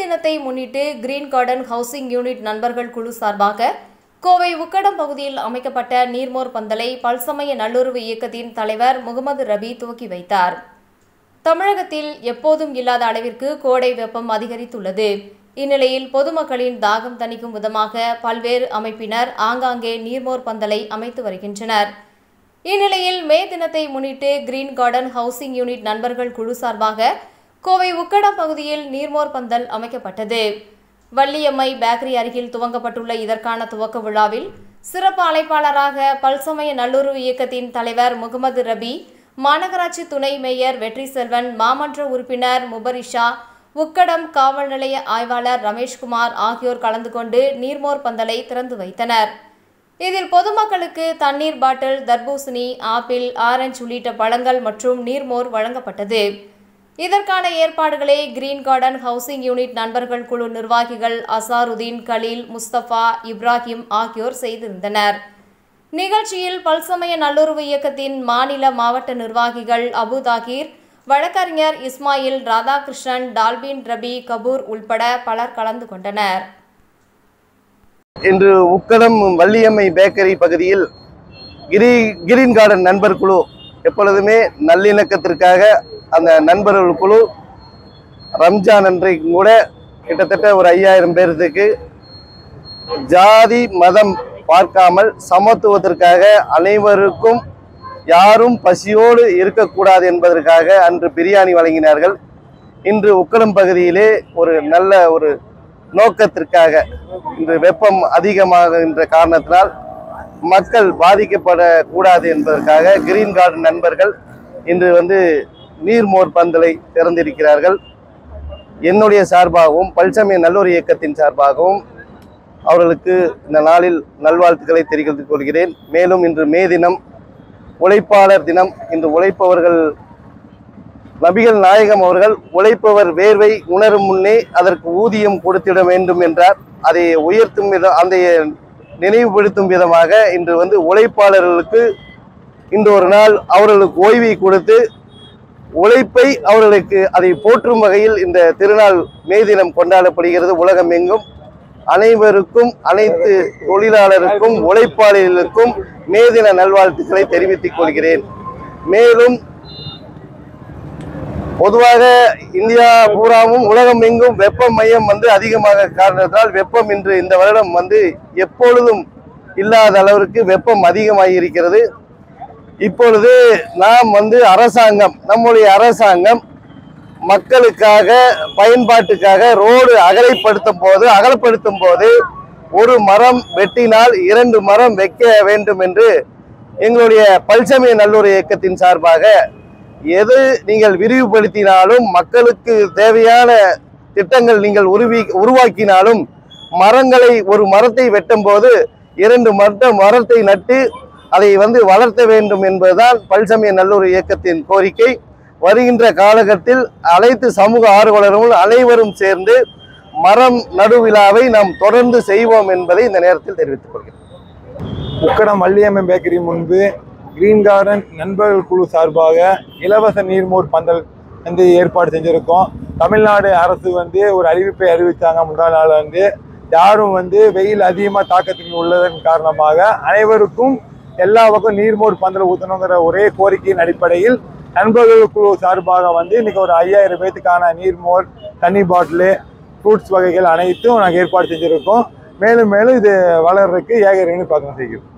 தினத்தை முன்னிட்டு green garden housing unit நண்பர்கள் குழு சார்பாக கோவை உக்கடம் பகுதியில் அமைக்கப்பட்ட நீர்மோர் பந்தலை பல்சமய நல்லுறவு இயக்கத்தின் தலைவர் முகமது ரபி துவக்கி வைத்தார். தமிழகத்தில் எப்போதும் இல்லாத அளவிற்கு கோடை வெப்பம் அதிகரித்துள்ளது. இந்நிலையில் பொதுமக்களின் தாகம் தணிக்கும் விதமாக பல்வேறு அமைப்பினர் ஆங்காங்கே நீர்மோர் பந்தலை அமைத்து வருகின்றனர். இந்நிலையில் மே தினத்தை முன்னிட்டு கிரீன் கார்டன் ஹவுசிங் யூனிட் நண்பர்கள் குழு சார்பாக கோவை உக்கடம் பகுதியில் நீர்மோர் பந்தல் அமைக்கப்பட்டது. வள்ளியம்மை பேக்கரி அருகில் துவங்கப்பட்டுள்ள இதற்கான துவக்க விழாவில் சிறப்பு அழைப்பாளராக பல்சமய நல்லுறவு இயக்கத்தின் தலைவர் முகமது ரபி, மாநகராட்சி துணை மேயர் வெற்றி செல்வன், மாமன்ற உறுப்பினர் முபரிஷா, உக்கடம் காவல் நிலைய ஆய்வாளர் ரமேஷ்குமார் ஆகியோர் கலந்து கொண்டு நீர்மோர் பந்தலை திறந்து வைத்தனர். இதில் பொதுமக்களுக்கு தண்ணீர் பாட்டில், தர்பூசணி, ஆப்பிள், ஆரஞ்சு உள்ளிட்ட பழங்கள் மற்றும் நீர்மோர் வழங்கப்பட்டது. இதற்கான ஏற்பாடுகளை கிரீன் கார்டன் ஹவுசிங் யூனிட் நண்பர்கள் குழு நிர்வாகிகள் அசாருதீன், கலீல், முஸ்தபா, இப்ராஹிம் ஆகியோர் செய்திருந்தனர். நிகழ்ச்சியில் பல்சமய நல்லுறவு இயக்கத்தின் மாநில மாவட்ட நிர்வாகிகள் அபுதாகிர், வழக்கறிஞர் இஸ்மாயில், ராதாகிருஷ்ணன், டால்பின், ரபி, கபூர் உள்பட பலர் கலந்து கொண்டனர். இன்று உக்கடம் வள்ளியம்மை பேக்கரி பகுதியில் கிரீன் கார்டன் நண்பர் குழு எப்பொழுதுமே நல்லிணக்கத்திற்காக அந்த நண்பர்கள் குழு ரம்ஜான் அன்றைக்கு கூட கிட்டத்தட்ட ஒரு 5000 பேருக்கு ஜாதி மதம் பார்க்காமல் சமத்துவத்திற்காக அனைவருக்கும் யாரும் பசியோடு இருக்கக்கூடாது என்பதற்காக அன்று பிரியாணி வழங்கினார்கள். இன்று உக்கடம் பகுதியிலே ஒரு நல்ல ஒரு நோக்கத்திற்காக இன்று வெப்பம் அதிகமாகின்ற காரணத்தினால் மக்கள் பாதிக்கப்படக்கூடாது என்பதற்காக கிரீன் கார்டன் நண்பர்கள் இன்று நீர்மோர் பந்தலை திறந்திருக்கிறார்கள். என்னுடைய சார்பாகவும் பல்சமய நல்லுறவு இயக்கத்தின் சார்பாகவும் அவர்களுக்கு இந்த நாளில் நல்வாழ்த்துக்களை தெரிவித்துக் கொள்கிறேன். மேலும் இன்று மே தினம் உழைப்பாளர் தினம். இன்று உழைப்பவர்கள் நபிகள் நாயகம் அவர்கள் உழைப்பவர் வேர்வை உணரும் முன்னே அதற்கு ஊதியம் கொடுத்திட வேண்டும் என்றார். அதை உயர்த்தும் விதம், அந்த நினைவுபடுத்தும் விதமாக இன்று உழைப்பாளர்களுக்கு இன்று ஒரு நாள் அவர்களுக்கு ஓய்வை கொடுத்து உழைப்பை அவர்களுக்கு அதை போற்றும் வகையில் இந்த திருநாள் மே தினம் கொண்டாடப்படுகிறது. உலகம் எங்கும் அனைவருக்கும், அனைத்து தொழிலாளருக்கும், உழைப்பாளர்களுக்கும் மே தின நல்வாழ்த்துக்களை தெரிவித்துக் கொள்கிறேன். மேலும் பொதுவாக இந்தியா பூராவும் உலகம் எங்கும் வெப்ப மையம் அதிகமாக காரணத்தால் வெப்பம் இன்று இந்த வருடம் எப்பொழுதும் இல்லாத அளவிற்கு வெப்பம் அதிகமாகி இருக்கிறது. இப்பொழுது நாம் அரசாங்கம், நம்முடைய அரசாங்கம் மக்களுக்காக பயன்பாட்டுக்காக ரோடு அகலப்படுத்தும் போது ஒரு மரம் வெட்டினால் 2 மரம் வைக்க வேண்டும் என்று எங்களுடைய பல்சமய நல்லுறவு இயக்கத்தின் சார்பாக எது நீங்கள் விரிவுபடுத்தினாலும், மக்களுக்கு தேவையான திட்டங்கள் நீங்கள் உருவாக்கினாலும் ஒரு மரத்தை வெட்டும் போது 2 மரத்தை நட்டு அதை வளர்த்த வேண்டும் என்பதுதான் பல்சமய நல்லுறவு இயக்கத்தின் கோரிக்கை. வருகின்ற காலகட்டத்தில் அனைத்து சமூக ஆர்வலர்களும் அனைவரும் சேர்ந்து மரம் நடு விழாவை நாம் தொடர்ந்து செய்வோம் என்பதை இந்த நேரத்தில் தெரிவித்துக் கொள்கிறேன். உக்கடம் வள்ளியம்மை பேக்கரி முன்பு கிரீன் கார்டன் நண்பர்கள் குழு சார்பாக இலவச நீர்மோர் பந்தல் ஏற்பாடு செஞ்சுருக்கோம். தமிழ்நாடு அரசு ஒரு அறிவிப்பை அறிவித்தாங்க. முன்னாள் நாள் யாரும் வெயில் அதிகமாக தாக்கத்துக்கு உள்ளதன் காரணமாக அனைவருக்கும் எல்லா பக்கம் நீர்மோர் பந்தல் ஊற்றணுங்கிற ஒரே கோரிக்கையின் அடிப்படையில் நண்பர்கள் குழு சார்பாக இன்னைக்கு ஒரு 5000 பேத்துக்கான நீர்மோர், தண்ணி பாட்டிலு, ஃப்ரூட்ஸ் வகைகள் அனைத்தும் நாங்கள் ஏற்பாடு செஞ்சுருக்கோம். மேலும் இது வளர்றதுக்கு ஏகரேன்னு பார்க்கணும் செய்கிறோம்.